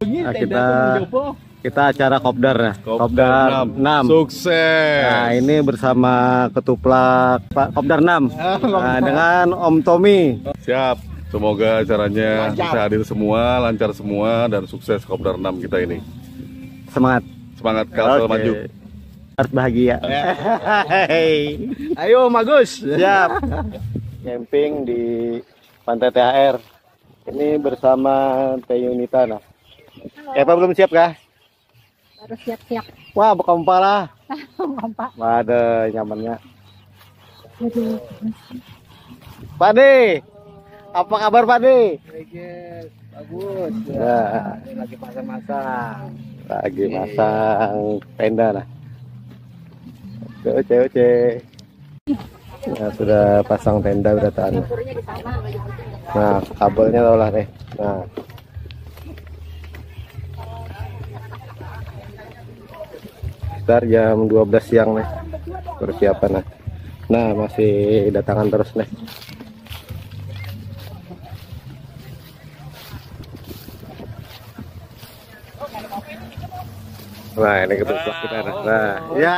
Nah, kita acara kopdar ya. Kopdar 6. Sukses. Nah, ini bersama ketuplak Pak Kopdar 6. Nah, dengan Om Tommy. Siap. Semoga acaranya bisa hadir semua, lancar semua, dan sukses Kopdar 6 kita ini. Semangat. Semangat Kalsel maju. Harus bahagia. Ayo Magus. Siap. Camping di Pantai THR. Ini bersama Teh Yunita. Nah. Epa belum siap kah? Baru siap-siap. Wah, bekam parah. Kompak. Waduh, nyamannya. Pak De, apa kabar Pak De? Bagus. Ya. Lagi pasang-pasang. Lagi masang tenda nah. Oke. Nah, sudah pasang tenda udah tahan. Nah, kabelnya tau lah deh. Nah. Sekitar jam 12 siang nih persiapan. Nah, masih datangan terus nih. Nah, ini ketuplak kita. Nah, ya.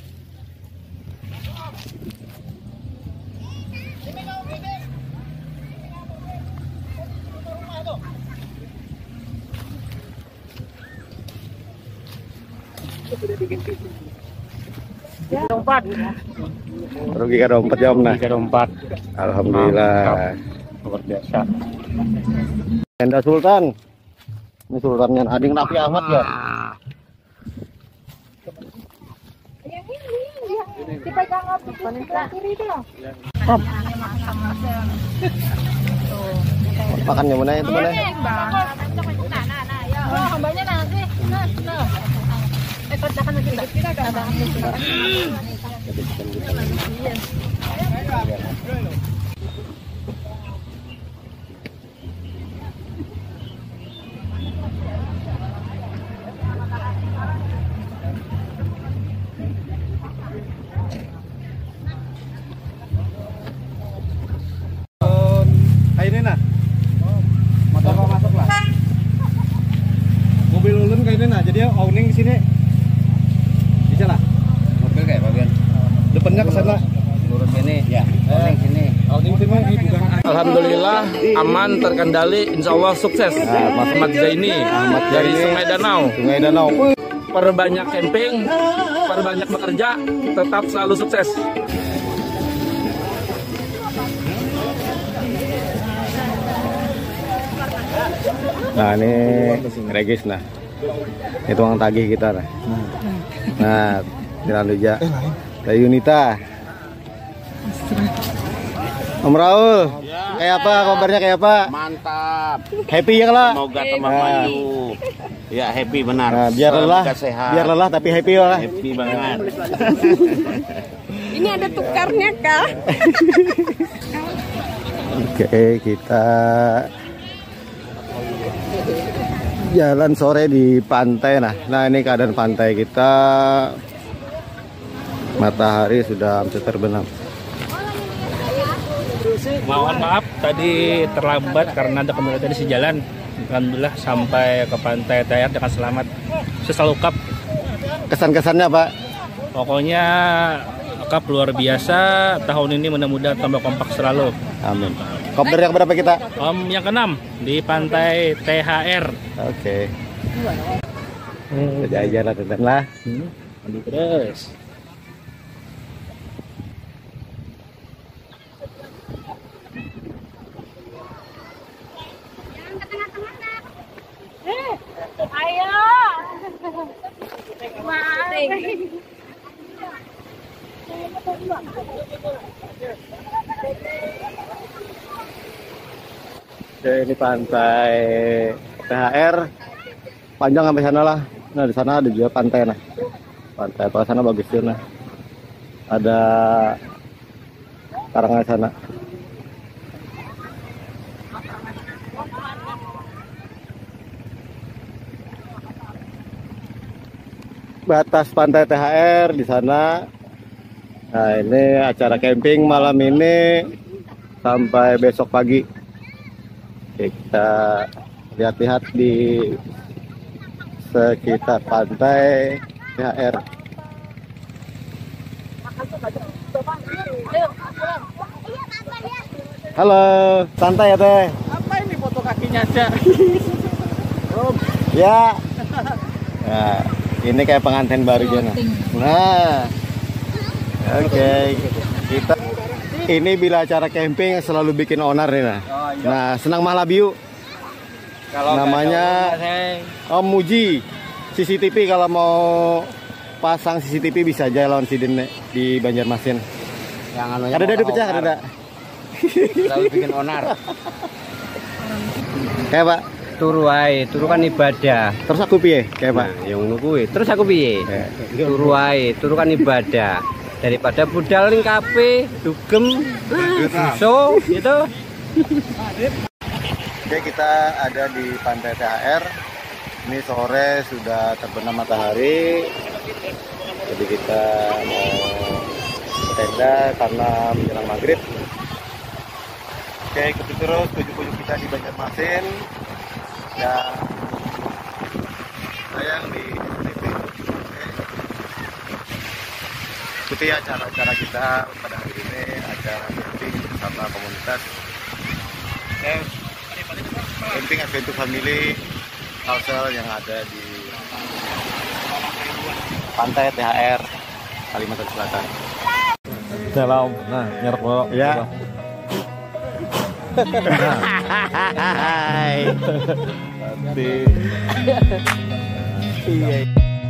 Dompet. Rugi ka dompet ya Om nah. Dompet. Alhamdulillah. Luar biasa. Tenda Sultan. Ini Sultannya ading rapi amat ya. Dipegang sebelah kiri itu loh. Makannya mana itu mana? Oh, hambanya nanti. Nah. Kerjakan lagi Mbak. Ada Kayak ini nah. Motor masuk lah. Mobil ulun kayak ini nah. Jadi owning di sini. Bisa lah. Mobil kayak bagian. Depannya ke sana. Lurus sini. Ya. Owning sini. Owning sini bukan. Alhamdulillah aman, terkendali, insya Allah sukses. Mas Ahmad Zaini dari Sungai Danau. Sungai Danau. Perbanyak camping, perbanyak bekerja, tetap selalu sukses. Nah, ini Regis nah. Itu uang tagih kita nah. Nah, Jalan Luja. Teh Yunita. Om Raul. Kayak apa kabarnya, kayak apa? Mantap. Happy ya lah. Semoga tambah maju. Ya happy benar. Nah, biar lelah, sehat. biar lelah tapi happy lah. Happy banget. ini ada tukarnya kah? Oke, kita jalan sore di pantai nah. Nah, ini keadaan pantai kita. Matahari sudah hampir terbenam. Mohon maaf tadi terlambat karena ada kendala tadi sejalan. Alhamdulillah sampai ke pantai THR dengan selamat. Selalu Kap. Kesan-kesannya Pak? Pokoknya Kap luar biasa. Tahun ini mudah-mudahan tambah kompak selalu. Amin. Kopdar yang berapa kita? Yang ke-6 di pantai THR. Oke. Jalan teman lah. Mandi terus. Ayo. Oke, ini pantai THR panjang sampai sana lah. Nah, di sana ada juga pantai nah. Pantai apa sana bagus juga nah. Ada karangan sana. Batas pantai THR di sana. Nah, ini acara camping malam ini sampai besok pagi. Oke, kita lihat-lihat di sekitar pantai THR. Halo, santai ya teh. Apa ini foto kakinya aja? Ya. Nah, ini kayak pengantin baru Jana. Nah. Oke. Kita ini bila acara camping selalu bikin onar nih nah. Nah, senang Mahlabiu. Kalau Namanya Om Muji. CCTV kalau mau pasang CCTV bisa aja lawan Sidin di Banjarmasin. yang anunya Ada dipecah, ada. selalu bikin onar. Kayak Pak. Turu wae, turu kan ibadah. Terus aku piye? Kayak Pak. Nah, yang ngono kuwi. Terus aku piye? Turu wae, turu kan ibadah. Daripada budal ning kafe, dugem, so gitu. Oke, kita ada di pantai THR. Ini sore sudah terbenam matahari. Jadi kita mau tenda karena menjelang maghrib. Oke, ikuti terus tujuh kita di Banjarmasin. Dan sayang di TV. Ikuti acara-acara kita pada hari ini, ada camping bersama komunitas. Camping Adventure Family Kalsel yang ada di pantai THR Kalimantan Selatan. Salam. Nah, nyerok lo. Ya. Hai. Iya.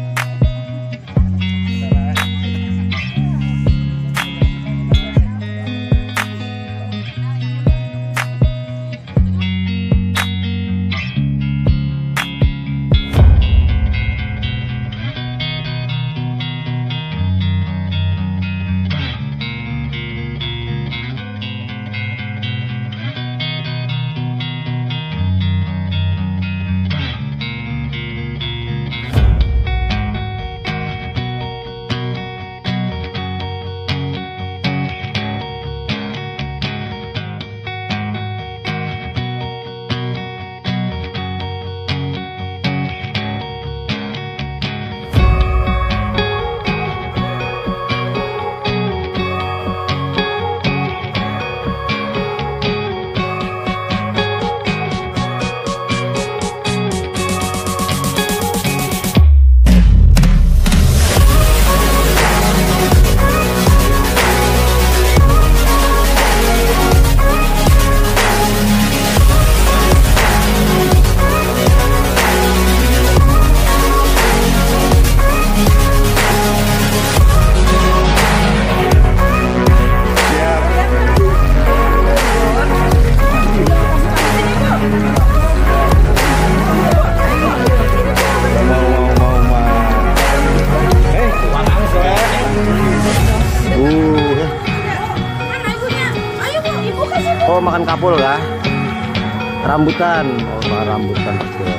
Oh, makan kapul kah? Rambutan. Oh, rambutan betul.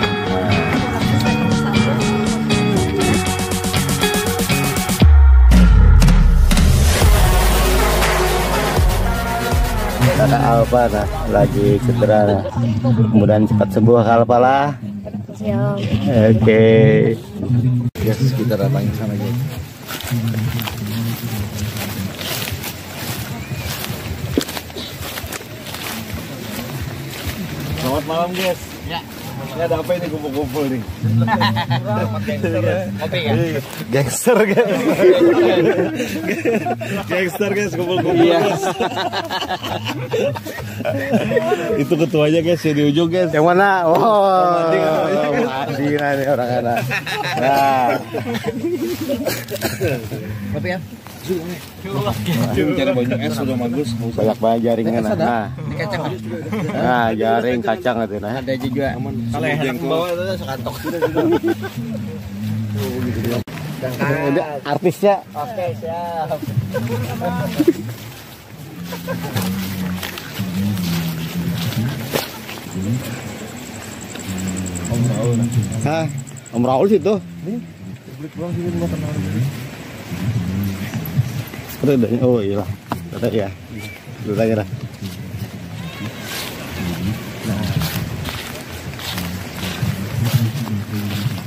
Kakak Alfa nah, lagi cedera nah. Kemudian cepat sembuh Kak Alfa lah. Siap. Oke. Yes, kita datang ke sana guys. Selamat malam guys. Ya. Ini ada apa ini kumpul-kumpul nih? Kopi kan? Gangster guys. Gangster guys kumpul-kumpul. Iya. Itu ketuanya guys, yang di ujung guys. Yang mana? Oh, Adi nih orang anak. Nah. Kopi kan? Cari banyak es sudah bagus. Banyak jaringan nah. Nah, jaring kacang itu nah. Ada juga. Kalau enak bawa itu sekantok. Udah artisnya. Oke, siap. Hah? Om Raul situ. Oh iya, ada ya. Dulu lagi lah.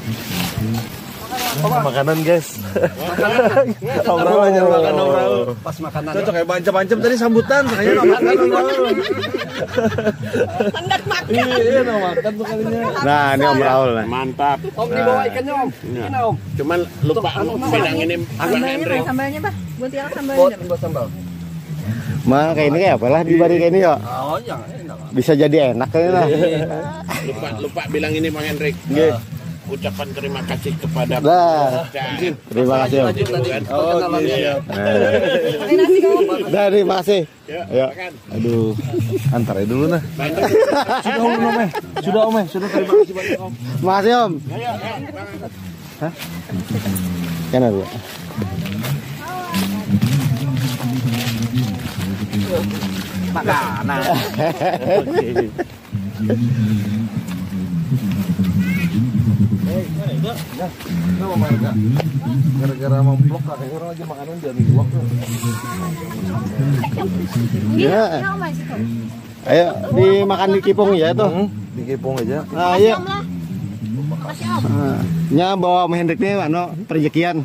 Makanan guys. Om Raul aja makan Om Raul. Pas makanan. Cocok kayak bancam-bancam tadi sambutan, saya makan Om Raul. Hendak makan. Iya, makan tuh kalinya. Nah, ini Om Raul. Mantap. Om dibawa ikannya Om. Ini Om. Cuman lupa bilang ini Bang Hendrik. Sambalnya, Pak. Buat tiang sambalnya. Buat sambal. Mah kayak ini kayak apalah di bari kayak ini yo. Oh, jangan enak. Bisa jadi enak kayaknya lah. Lupa bilang ini Bang Hendrik. Ucapan terima kasih kepada Nah, terima kasih Om. Oh, iya. Nah, terima kasih. Ayo. Aduh, antar dulu nah. Sudah Om, sudah terima kasih banyak Om. Makasih Om. Hah? Kan ada. Makanan. Gara-gara memblok kakek orang aja makanan dari luak tuh. Ya. Ayo dimakan di Kipung ya tuh. Di Kipung aja. Nah, ayo. Nya bawa Om Hendrik nih ano perjekian.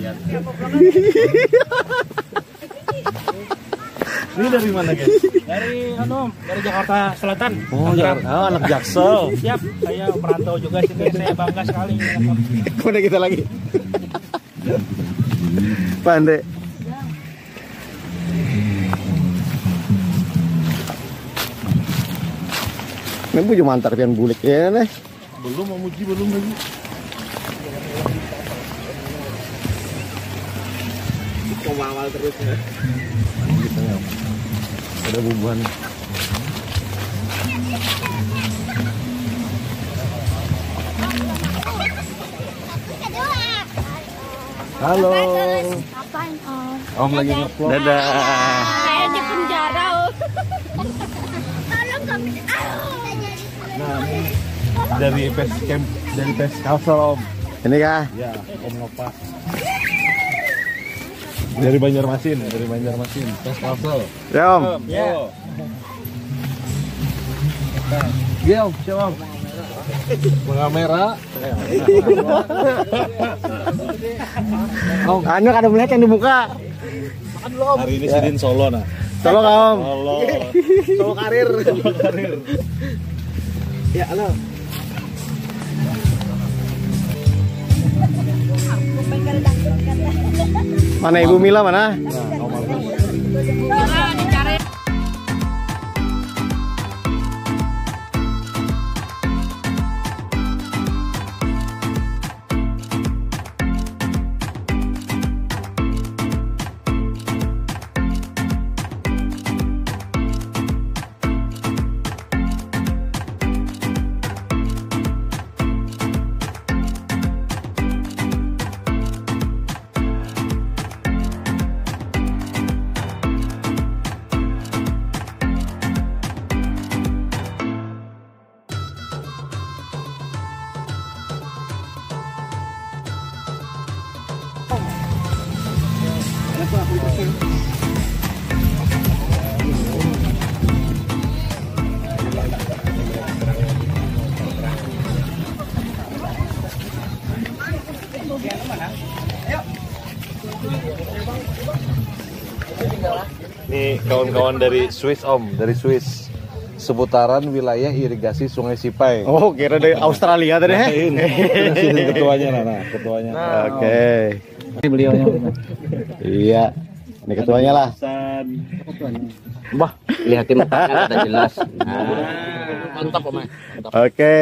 Ini dari mana guys? Dari Jakarta Selatan. Oh, anak Jaksel. Siap, saya perantau juga sini. Saya bangga sekali. Kemudian kita lagi. Pandai. Ini punya mantar pian bulik ya nih. Belum mau muji belum lagi. Awal terus ya. Ada bumbuan. Halo. Apain, Om? Om lagi nge-vlog. Dadah. Saya di penjara. Tolong kami. Nah, dari PES Kalsel Om. Ini kah? Ya, Om Nova. Dari Banjarmasin, PES Kalsel. Ya Om. Ya. Iya Om, siapa Om? Mengamera. Om, anu kada melihat yang di muka. Hari ini Sidin Solo nah. Tolong Om. Solo karir. Ya, halo. Mana Ibu Mila mana? Nih kawan-kawan dari Swiss Om, dari Swiss. Seputaran wilayah irigasi Sungai Sipai. Oh, kira dari Australia tadi. Sini ketuanya ketuanya. Oke. Ini beliaunya. Iya. Ini ketuanya lah. Bah, lihatin mukanya ada jelas. Mantap Om. Oke.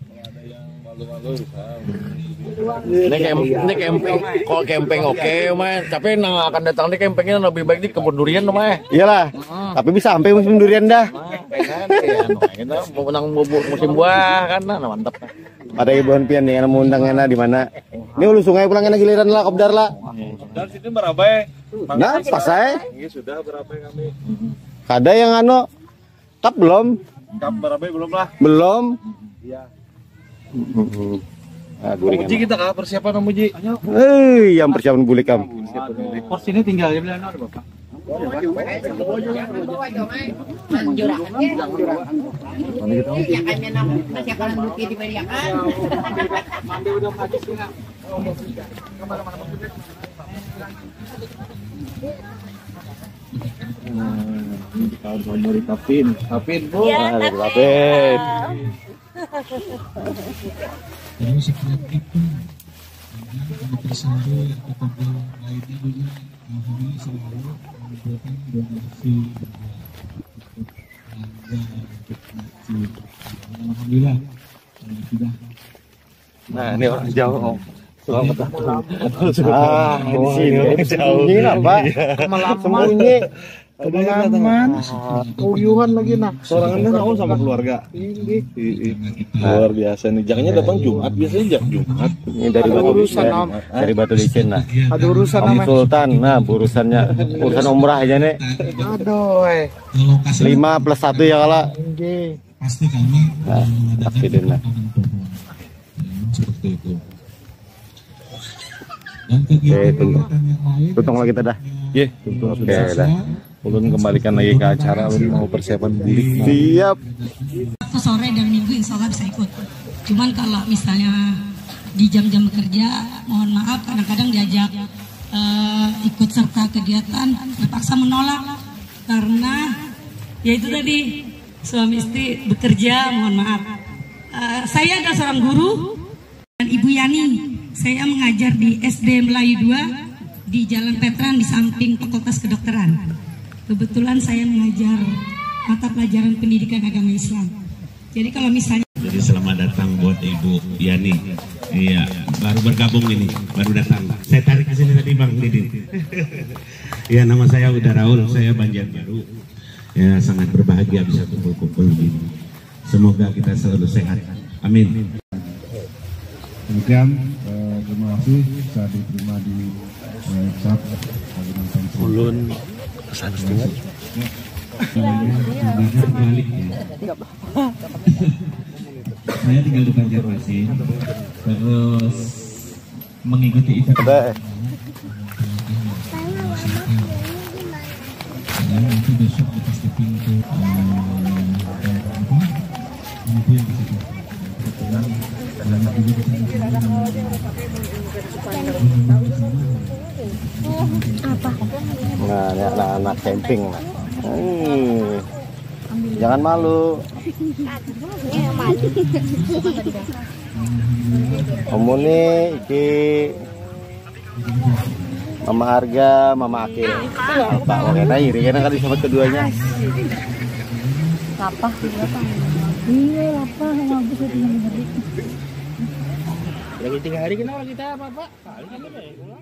Ini camping, kalau camping oke, Mas. Tapi nang akan datang di campingnya lebih baik di kebun durian, Mas. Iyalah. Tapi bisa sampai musim durian dah. Pengen ya, kita mau nang musim buah kan, nah mantap. Ada ibuan pian nih yang mau undangnya di mana? Ini ulu sungai pulangnya giliran lah, kopdar lah. Dan situ berabai. Nah, pas saya. Ini sudah berabai kami. Ada yang anu kap belum? Kap berabai belum lah. Belum. Iya. Ah, guring. Muji kita kah persiapan Muji? Yang persiapan bulik kam. Porsi ini tinggal di belakang ada Bapak. Kapin bu. Terus setiap itu bersama kepada lainnya juga kami selalu memberikan donasi alhamdulillah sudah. Nah, ini orang jauh. Selamat datang. Di sini jauh. Ini apa? Sembunyi. Kemalaman, kuyuhan lagi nah. Sorangannya naon sama keluarga. Luar biasa nih. Jangannya datang Jumat, biasanya Jumat. Ini dari Batu Licin. Dari Batu Licin nah. Ada urusan Om namanya. Sultan. Nah, urusannya urusan umrah aja nih. Aduh, 5 plus 1 ya kala. pasti kami Takdirin nah. seperti itu. Dan kegiatan-kegiatan yang lain Tutung lagi kita dah. Ye, Oke dah. ulun kembalikan lagi ke acara, ulun mau persiapan mudik. Siap. Sabtu sore dan Minggu insya Allah bisa ikut. Cuman kalau misalnya di jam-jam bekerja, mohon maaf kadang-kadang diajak ikut serta kegiatan, terpaksa menolak karena ya itu tadi suami istri bekerja, mohon maaf. Saya adalah seorang guru dan Ibu Yani, saya mengajar di SD Melayu 2 di Jalan Petran di samping Fakultas Kedokteran. Kebetulan saya mengajar mata pelajaran pendidikan agama Islam. Jadi kalau misalnya Jadi selamat datang buat Ibu Yani. Iya, baru bergabung ini, baru datang. Saya tarik ke sini tadi Bang Didin. Ya, nama saya Uda Raul, saya Banjarbaru. Ya, sangat berbahagia bisa kumpul-kumpul begini. Semoga kita selalu sehat. Amin. Demikian, terima kasih saya diterima di WhatsApp Kalimantan Ulun kesana setengah. Balik ya. Saya tinggal di Banjarmasin, terus mengikuti event. Nanti besok di pasti pintu kemudian di situ. Dan juga di sana Nah, ini anak-anak camping nah. Jangan malu. Omune iki Mama Harga, Mama Akil. Apa? Oke, nah iri kan kali sahabat keduanya. Apa? Iya, apa? Nggak bisa dengerin. Lagi 3 hari kenapa kita Bapak? Kali kan pulang.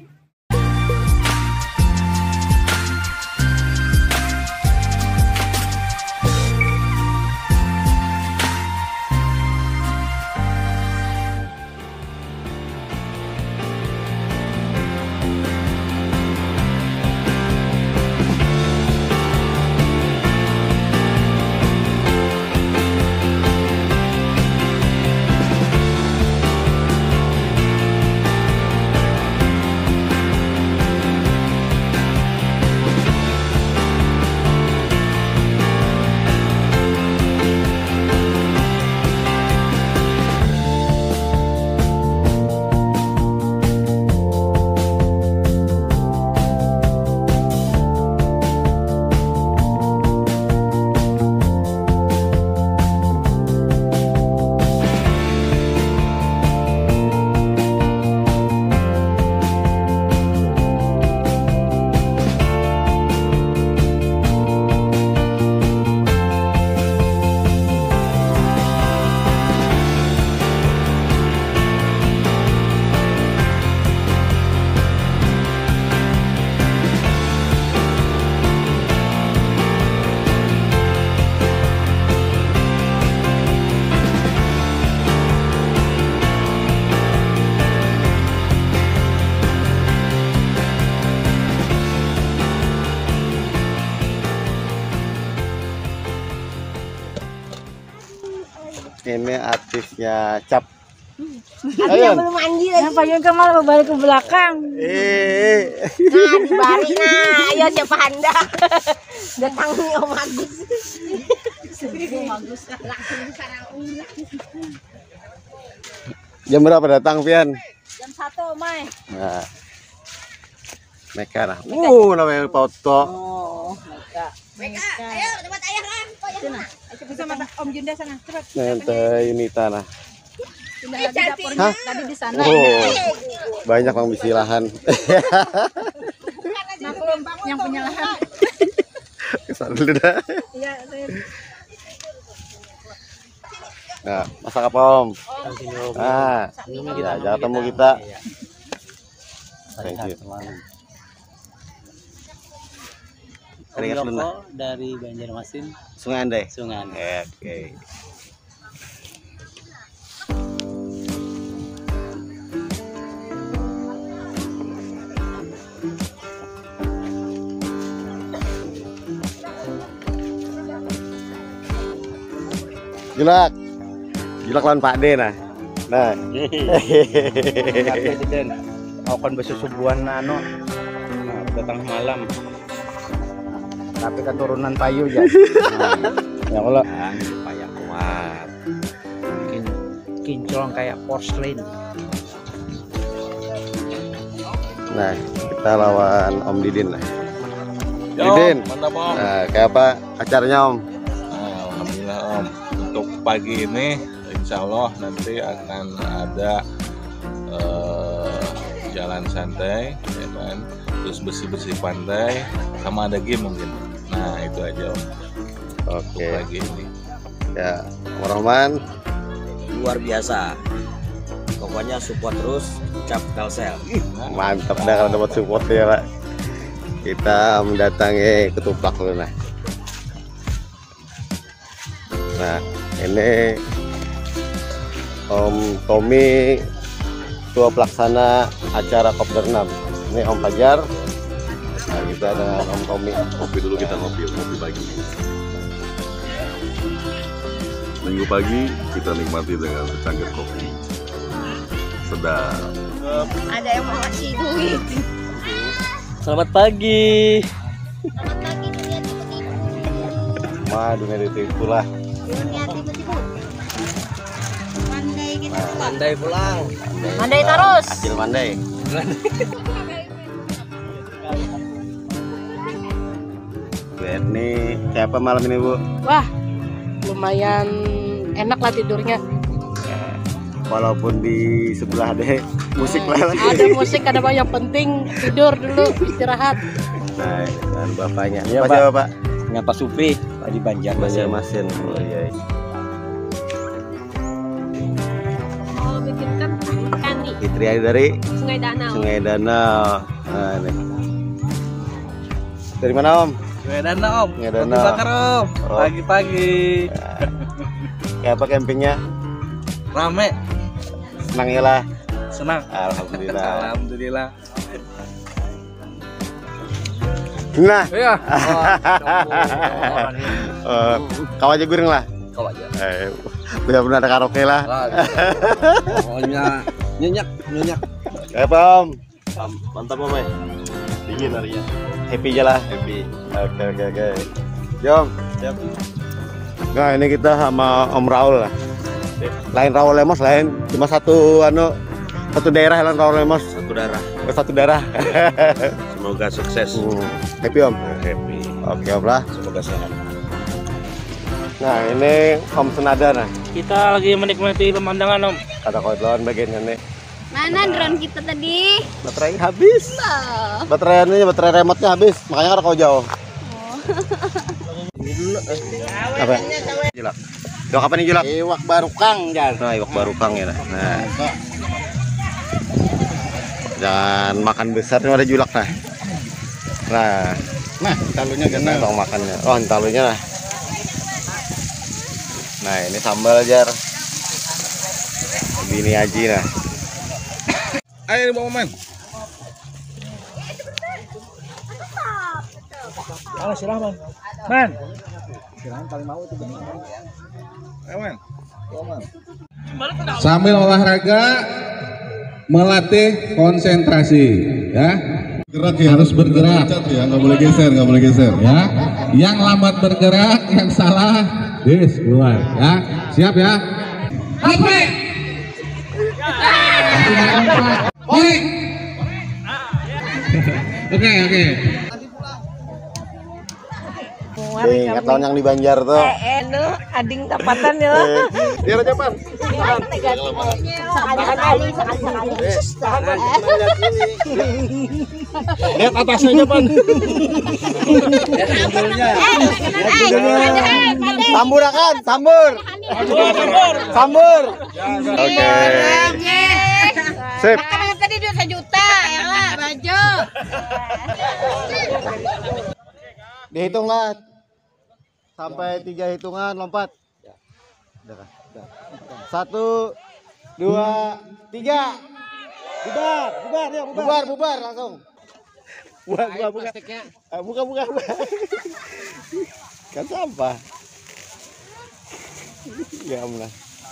Ini artisnya Cap Ayo. Belum mandi lagi. Yang paling malah balik ke belakang. Nah, dibalik nah. Ayo siapa Anda? Datangi Om Agus. Om Agus langsung sekarang ulah. Jam berapa datang, Pian? Jam 1, Mai. Nah. Meka nah. Namanya foto. Oh, Meka. Ayo tempat ayah lah. Sana. Bisa mata Om Junda sana. Cepat. Nanti Yunita nah. Pindah lagi dapurnya. Tadi di sana. Oh. Banyak yang bisi lahan. Maklum yang punya lahan. Kesana dulu dah. Iya, saya. Nah, masak apa Om? Ah, ya, jangan temu kita. Thank you. Keringat lu dari Banjarmasin, Sungai Andai. Sungai Andai. Oke. Julak lawan Pak D nah. Nah. Aku kan bersusubuan nano. Nah, datang malam. Tapi keturunan payu ya. Ya Allah. Supaya kuat. Kinclong kayak porselin. Nah, kita lawan Om Didin lah. Yo, Didin. mantap Om. Nah, kayak apa acaranya Om? Nah, alhamdulillah Om. Untuk pagi ini, insya Allah nanti akan ada jalan santai, ya kan? Terus bersih-bersih pantai, sama ada game mungkin. Nah itu aja Om. Oke. Pagi ini. Ya, Om Rahman. Luar biasa. Pokoknya support terus cap Telcel. Mantap dah kalau dapat support ya Pak. Kita mendatangi Ketuplak dulu nah. Nah, ini Om Tommy, ketua pelaksana acara Kopdar 6. Ini Om Fajar. Nah, kita dengan Om Tommy. Kopi dulu kita ngopi pagi. Minggu pagi kita nikmati dengan secangkir kopi. Sedap. Ada yang mau ngasih duit. Selamat pagi. Selamat pagi dunia tipu-tipu. Mah dunia itu lah. Dunia tipu-tipu. Mandai kita pulang. Mandai pulang. Mandai terus. Hasil mandai. Ini kayak apa malam ini Bu? Wah, lumayan enak lah tidurnya. Walaupun di sebelah ada musik lah. Ada musik, ada yang penting tidur dulu, istirahat. Nah, dan bapaknya. Iya, Apa Pak. siapa Pak? Dengan Pak Supri di Banjarmasin. Banjarmasin. Oh iya. Mau bikinkan ikan nih. Fitri dari Sungai Danau. Sungai Danau. Nah, ini. Dari mana Om? Sungai Danau Om. Sungai Danau. Bakar Om. Oh. Pagi-pagi. Kayak apa campingnya? Rame. Senang ya lah. Senang. Alhamdulillah. Alhamdulillah. Nah. Iya. Kau aja gureng lah. Kau aja. Benar-benar ada karaoke lah. Pokoknya nyenyak. Kayak apa Om? Mantap Om. Dingin harinya. Happy aja lah. Happy. Oke. Jom. Siap. Nah ini kita sama Om Raul lah. Lain Raul Lemos lain. Cuma satu daerah lain Raul Lemos. Satu darah. Semoga sukses. Happy Om. Happy. Oke Om lah. Semoga sehat. Nah ini Om Senada nah. Kita lagi menikmati pemandangan Om. Kata kau lawan bagian ini. Mana drone kita tadi? Baterai habis. Baterai remote-nya habis. Makanya kan kau jauh. Apa? Julak. Julak apa nih Julak? Iwak barukang Jan. Nah, iwak barukang ya. Nah. Jangan makan besar nih ada Julak nah. Nah, talunya gana. Tong makannya. Oh, talunya nah. Nah, ini sambal Jar. Bini Aji nah. Ayo bawa man. Silahkan Man. Ayo man. sambil olahraga melatih konsentrasi, ya. Gerak ya, harus bergerak ya, nggak boleh geser, nggak boleh geser. Ya, yang lambat bergerak, yang salah keluar. Ya, siap ya. Oke. Ingat tahun yang di Banjar tuh. Ading tapatan ya. Biar aja Pan. Lihat atasnya aja Pan. Sambur akan, sambur. Oke. Sip. Tadi 2 juta ya lah baju. Dihitung lah. Sampai 3 hitungan lompat. Udah. 1, 2, 3. Bubar langsung. Buka. Kan sampah. Ya Allah.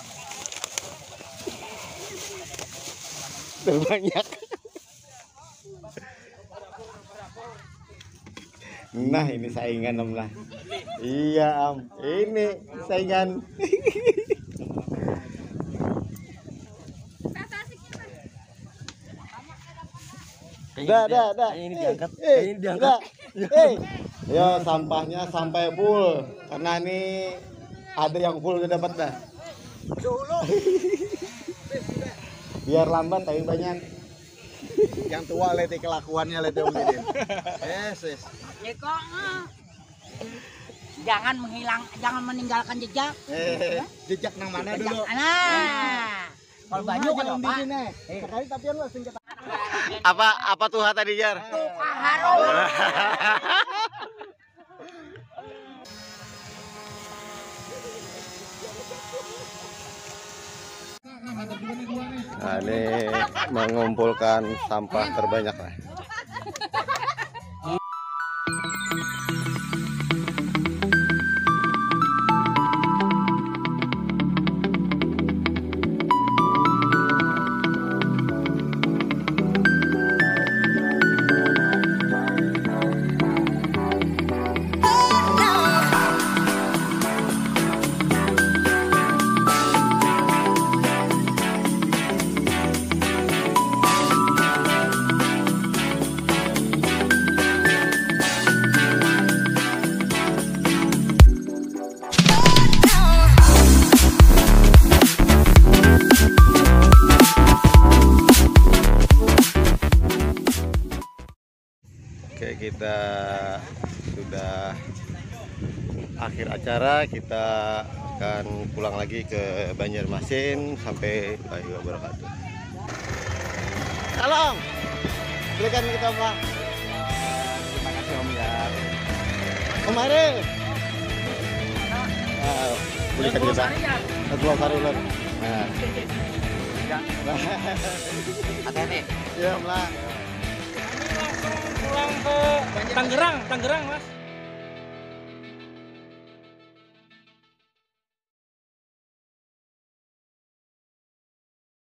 Terbanyak. Nah, ini saingan Om lah. Iya Om, ini saingan. Udah. Ini diangkat. Yo, sampahnya sampai full. Karena ini ada yang full udah dapat dah. Biar lambat tapi banyak. Yang tua lihat kelakuannya lihat Om Didin. Yes. Ya kok jangan meninggalkan jejak. Jejak nang mana dulu? Nah. Kalau baju kan Om Didin sekali tapian lah singkat. Apa tuh tadi Jar? Harum. Nah, ini mengumpulkan sampah terbanyak lah. Oke, kita sudah akhir acara, kita akan pulang lagi ke Banjarmasin. Sampai wabarakatuh. Tolong belikan kita Pak. Terima kasih Om ya. Om Ariel. Belikan kita. Satu sari Lur. Nah. Hati-hati. Ya Om lah. Pulang ke Tangerang Mas.